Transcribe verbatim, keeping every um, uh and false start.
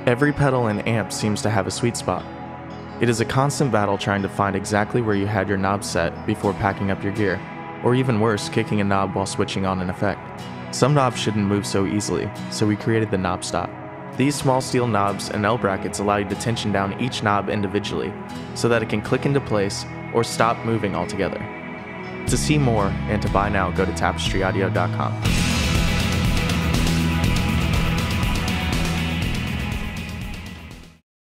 Every pedal and amp seems to have a sweet spot. It is a constant battle trying to find exactly where you had your knob set before packing up your gear, or even worse, kicking a knob while switching on an effect. Some knobs shouldn't move so easily, so we created the knob stop. These small steel knobs and L brackets allow you to tension down each knob individually so that it can click into place or stop moving altogether. To see more and to buy now, go to tapestry audio dot com.